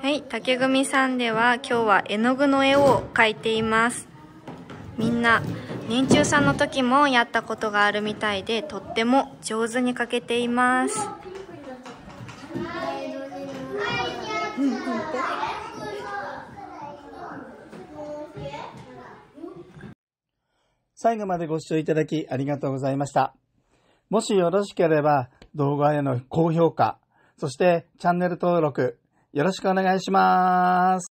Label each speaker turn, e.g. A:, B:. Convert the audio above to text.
A: はい、竹組さんでは今日は絵の具の絵を描いています。みんな年中さんの時もやったことがあるみたいで、とっても上手に描けています。
B: 最後までご視聴いただきありがとうございました。もしよろしければ動画への高評価、そしてチャンネル登録よろしくお願いします。